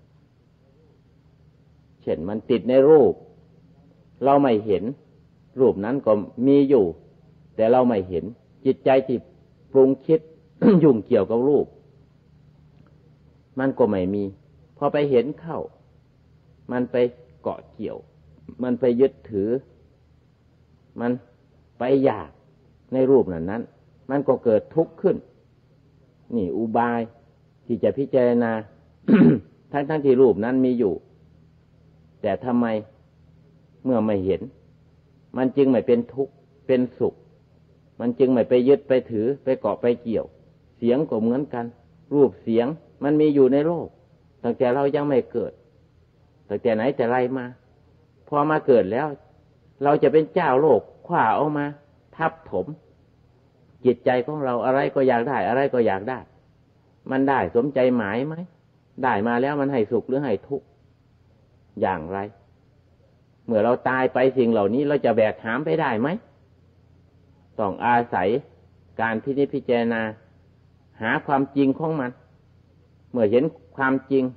เช่นมันติดในรูปเราไม่เห็นรูปนั้นก็มีอยู่แต่เราไม่เห็นจิตใจที่ปรุงคิด ยุ่งเกี่ยวกับรูปมันก็ไม่มีพอไปเห็นเข้ามันไปเกาะเกี่ยวมันไปยึดถือมันไปอยากในรูปนั้นนั้นมันก็เกิดทุกข์ขึ้นนี่อุบายที่จะพิจารณา ทั้งทั้งที่รูปนั้นมีอยู่แต่ทำไมเมื่อไม่เห็นมันจึงไม่เป็นทุกข์เป็นสุขมันจึงไม่ไปยึดไปถือไปเกาะไปเกี่ยวเสียงก็เหมือนกันรูปเสียงมันมีอยู่ในโลกตั้งแต่เรายังไม่เกิดตั้งแต่ไหนแต่ไรมาพอมาเกิดแล้วเราจะเป็นเจ้าโลกคว้าเอามาทับถมจิตใจของเราอะไรก็อยากได้อะไรก็อยากได้มันได้สมใจหมายไหมได้มาแล้วมันให้สุขหรือให้ทุกข์อย่างไรเมื่อเราตายไปสิ่งเหล่านี้เราจะแบกหามไปได้ไหมต้องอาศัยการพินิจพิจารณาหาความจริงของมันเมื่อเห็นความจริง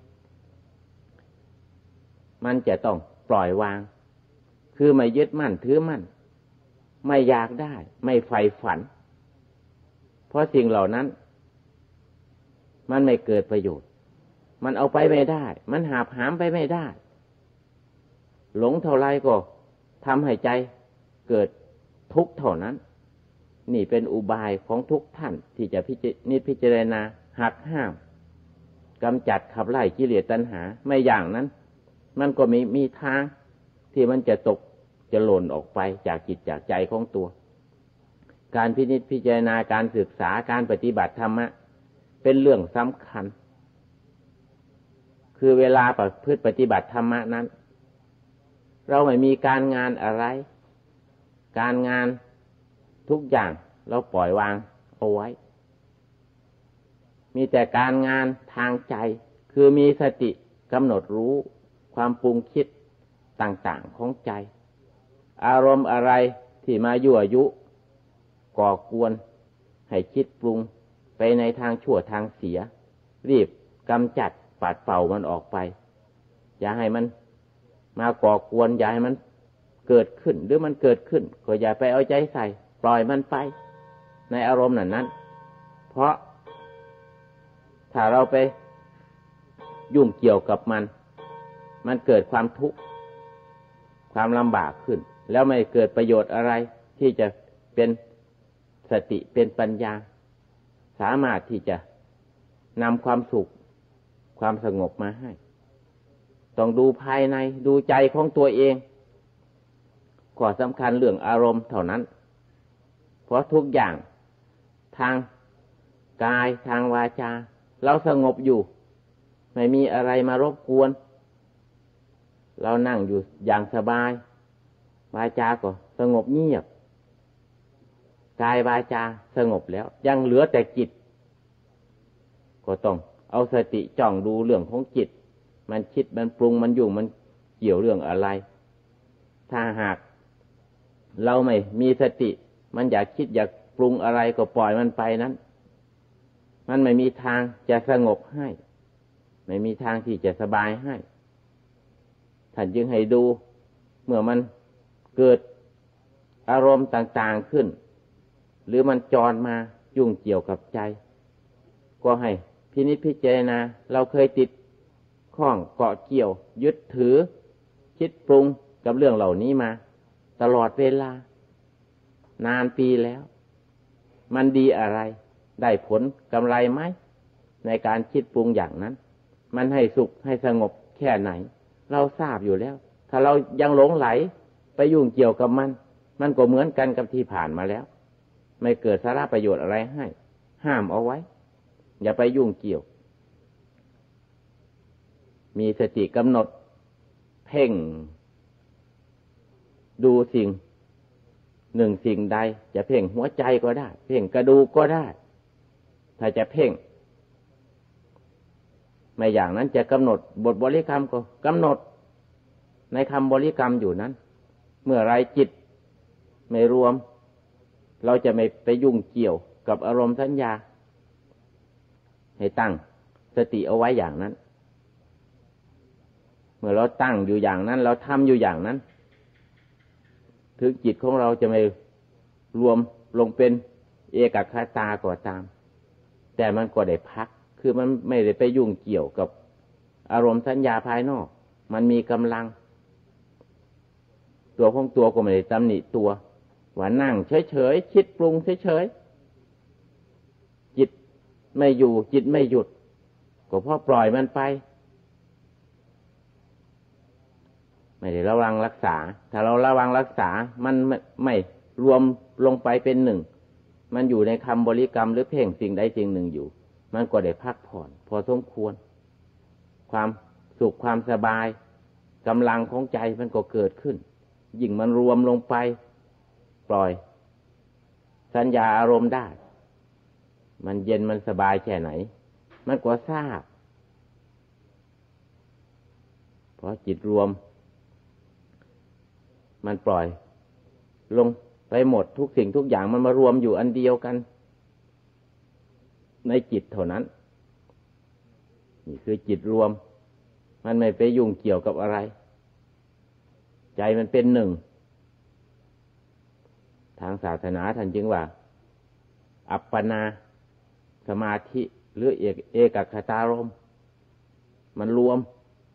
มันจะต้องปล่อยวางคือไม่ยึดมั่นถือมั่นไม่อยากได้ไม่ใฝ่ฝันเพราะสิ่งเหล่านั้นมันไม่เกิดประโยชน์มันเอาไปไม่ได้มันหาบหามไปไม่ได้หลงเท่าไรก็ทำให้ใจเกิดทุกข์เท่านั้นนี่เป็นอุบายของทุกท่านที่จะพิจนิจพิจารณาหักห้ามกำจัดขับไล่กิเลสตัณหาไม่อย่างนั้นมันก็มีมีทางที่มันจะตกจะหล่นออกไปจากจิตจากใจของตัวการพินิจพิจารณาการศึกษาการปฏิบัติธรรมะเป็นเรื่องสำคัญคือเวลาประพฤติปฏิบัติธรรมะนั้นเราไม่มีการงานอะไรการงานทุกอย่างเราปล่อยวางเอาไว้มีแต่การงานทางใจคือมีสติกำหนดรู้ความปรุงคิดต่างๆของใจอารมณ์อะไรที่มายั่วยุก่อกวนให้คิดปรุงไปในทางชั่วทางเสียรีบกำจัดปัดเป่ามันออกไปอย่าให้มันมาก่อกวนอย่าให้มันเกิดขึ้นหรือมันเกิดขึ้นก็อย่าไปเอาใจใส่ปล่อยมันไปในอารมณ์นั้นนั้นเพราะถ้าเราไปยุ่งเกี่ยวกับมันมันเกิดความทุกข์ความลำบากขึ้นแล้วไม่เกิดประโยชน์อะไรที่จะเป็นสติเป็นปัญญาสามารถที่จะนำความสุขความสงบมาให้ต้องดูภายในดูใจของตัวเองข้อสำคัญเรื่องอารมณ์เท่านั้นเพราะทุกอย่างทางกายทางวาจาเราสงบอยู่ไม่มีอะไรมารบกวนเรานั่งอยู่อย่างสบายวาจาก็สงบเงียบกายวาจาสงบแล้วยังเหลือแต่จิตก็ต้องเอาสติจ้องดูเรื่องของจิตมันคิดมันปรุงมันยุ่งมันเกี่ยวเรื่องอะไรถ้าหากเราไม่มีสติมันอยากคิดอยากปรุงอะไรก็ปล่อยมันไปนั้นมันไม่มีทางจะสงบให้ไม่มีทางที่จะสบายให้ท่านจึงให้ดูเมื่อมันเกิดอารมณ์ต่างๆขึ้นหรือมันจรมายุ่งเกี่ยวกับใจก็ให้พินิจพิจารณาเราเคยติดข้องเกาะเกี่ยวยึดถือคิดปรุงกับเรื่องเหล่านี้มาตลอดเวลานานปีแล้วมันดีอะไรได้ผลกำไรไหมในการคิดปรุงอย่างนั้นมันให้สุขให้สงบแค่ไหนเราทราบอยู่แล้วถ้าเรายังหลงไหลไปยุ่งเกี่ยวกับมันมันก็เหมือนกันกับที่ผ่านมาแล้วไม่เกิดสาระประโยชน์อะไรให้ห้ามเอาไว้อย่าไปยุ่งเกี่ยวมีสติกำหนดเพ่งดูสิ่งหนึ่งสิ่งใดจะเพ่งหัวใจก็ได้เพ่งกระดูกก็ได้ถ้าจะเพ่งไม่อย่างนั้นจะกำหนดบทบริกรรมก็กำหนดในคำบริกรรมอยู่นั้นเมื่อไรจิตไม่รวมเราจะไม่ไปยุ่งเกี่ยวกับอารมณ์สัญญาให้ตั้งสติเอาไว้อย่างนั้นเมื่อเราตั้งอยู่อย่างนั้นเราทำอยู่อย่างนั้นถึงจิตของเราจะไม่รวมลงเป็นเอกคตาก็ตามแต่มันก็ได้พักคือมันไม่ได้ไปยุ่งเกี่ยวกับอารมณ์สัญญาภายนอกมันมีกำลังตัวของตัวก็ไม่ได้ตำหนิตัวว่านั่งเฉยๆคิดปรุงเฉยๆจิตไม่อยู่จิตไม่หยุดก็เพราะปล่อยมันไปไม่ได้ระวังรักษาถ้าเราระวังรักษามันไม่ไม่รวมลงไปเป็นหนึ่งมันอยู่ในคำบริกรรมหรือเพ่งสิ่งใดสิ่งหนึ่งอยู่มันก็ได้พักผ่อนพอสมควรความสุขความสบายกำลังของใจมันก็เกิดขึ้นยิ่งมันรวมลงไปปล่อยสัญญาอารมณ์ได้มันเย็นมันสบายแค่ไหนมันก็ทราบเพราะจิตรวมมันปล่อยลงไปหมดทุกสิ่งทุกอย่างมันมารวมอยู่อันเดียวกันในจิตเท่านั้นนี่คือจิตรวมมันไม่ไปยุ่งเกี่ยวกับอะไรใจมันเป็นหนึ่งทางศาสนาท่านจึงว่าอัปปนาสมาธิหรือเอกเอกคตารมณ์มันรวม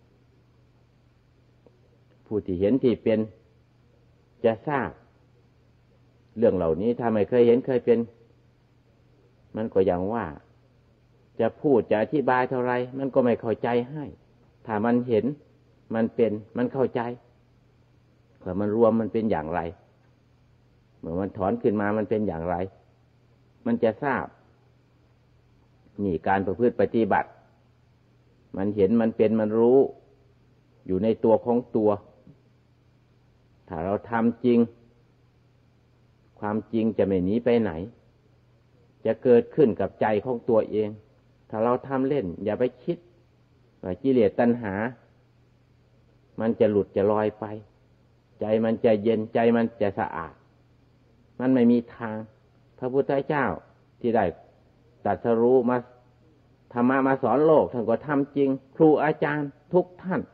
ผู้ที่เห็นที่เป็นจะทราบเรื่องเหล่านี้ถ้าไม่เคยเห็นเคยเป็นมันก็อย่างว่าจะพูดจะอธิบายเท่าไรมันก็ไม่เข้าใจให้ถ้ามันเห็นมันเป็นมันเข้าใจว่ามันรวมมันเป็นอย่างไรเมื่อมันถอนขึ้นมามันเป็นอย่างไรมันจะทราบนี่การประพฤติปฏิบัติมันเห็นมันเป็นมันรู้อยู่ในตัวของตัวถ้าเราทำจริงความจริงจะไม่หนีไปไหนจะเกิดขึ้นกับใจของตัวเองถ้าเราทำเล่นอย่าไปคิดว่ากิเลสตัณหามันจะหลุดจะลอยไปใจมันจะเย็นใจมันจะสะอาดมันไม่มีทางพระพุทธเจ้าที่ได้ตรัสรู้มาธรรมะมาสอนโลกท่านก็ทำจริงครูอาจารย์ทุกท่าน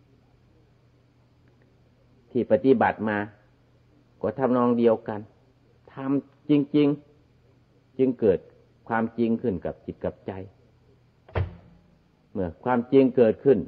ที่ปฏิบัติมาก็ทำนองเดียวกันทำจริงๆจึงเกิดความจริงขึ้นกับจิตกับใจเมื่อความจริงเกิดขึ้น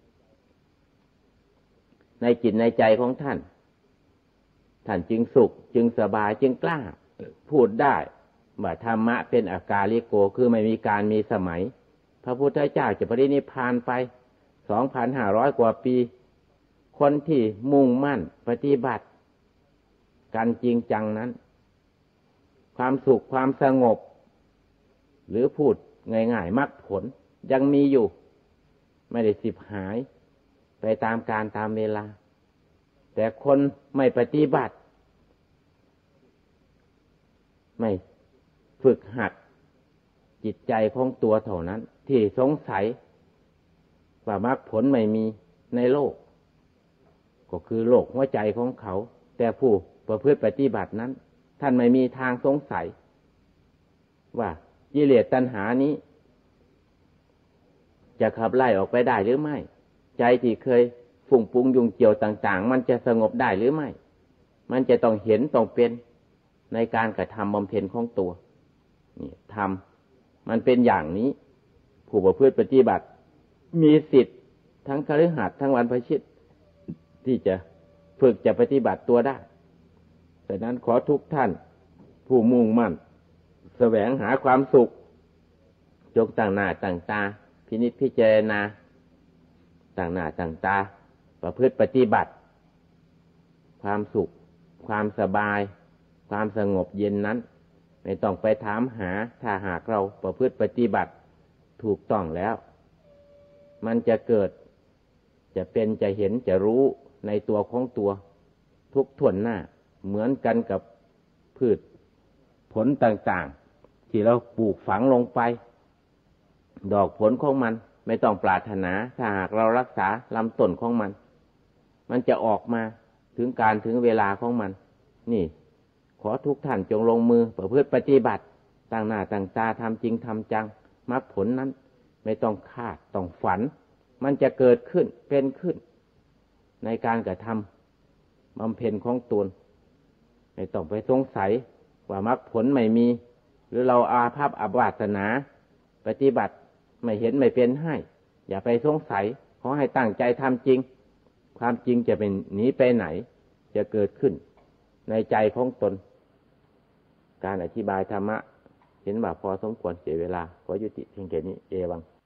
ในจิตในใจของท่านท่านจึงสุขจึงสบายจึงกล้าพูดได้ว่าธรรมะเป็นอากาลิโกคือไม่มีการมีสมัยพระพุทธเจ้าจะปรินิพพานไป สองพันห้าร้อย กว่าปีคนที่มุ่งมั่นปฏิบัติกันจริงจังนั้นความสุขความสงบหรือพูดง่ายๆมรรคผลยังมีอยู่ไม่ได้สิบหายไปตามกาลตามเวลาแต่คนไม่ปฏิบัติไม่ฝึกหัดจิตใจของตัวเท่านั้นที่สงสัยว่ามรรคผลไม่มีในโลกก็คือโลกหัวใจของเขาแต่ผู้ประพฤติปฏิบัตินั้นท่านไม่มีทางสงสัยว่ากิเลสตัณหานี้จะขับไล่ออกไปได้หรือไม่ใจที่เคยฝุ่งปรุงยุ่งเกี่ยวต่างๆมันจะสงบได้หรือไม่มันจะต้องเห็นต้องเป็นในการกระทำบำเพ็ญของตัวนี่ทำมันเป็นอย่างนี้ผู้ประพฤติปฏิบัติมีสิทธิ์ทั้งคฤหัสถ์ทั้งบรรพชิตที่จะฝึกจะปฏิบัติตัวได้แต่นั้นขอทุกท่านผู้มุ่งมั่นแสวงหาความสุขจงตั้งหน้าตั้งตาพินิจพิจารณาตั้งหน้าตั้งตาประพฤติปฏิบัติความสุขความสบายความสงบเย็นนั้นไม่ต้องไปถามหาถ้าหากเราประพฤติปฏิบัติถูกต้องแล้วมันจะเกิดจะเป็นจะเห็นจะรู้ในตัวของตัวทุกท่วนหน้าเหมือนกันกับพืชผลต่างๆที่เราปลูกฝังลงไปดอกผลของมันไม่ต้องปรารถนาถ้าหากเรารักษาลำต้นของมันมันจะออกมาถึงการถึงเวลาของมันนี่ขอทุกท่านจงลงมือประพฤติปฏิบัติตั้งหน้าตั้งตาทำจริงทำจังมรรคผลนั้นไม่ต้องคาดต้องฝันมันจะเกิดขึ้นเป็นขึ้นในการกระทำบำเพ็ญของตนไม่ต้องไปสงสัยว่ามรรคผลไม่มีหรือเราอาภัพอวาสนาปฏิบัติไม่เห็นไม่เป็นให้อย่าไปสงสัยขอให้ตั้งใจทำจริงความจริงจะเป็นหนีไปไหนจะเกิดขึ้นในใจของตนการอธิบายธรรมะเห็นว่าพอสมควรเสียเวลาขอยุติเพียงแค่นี้เอวัง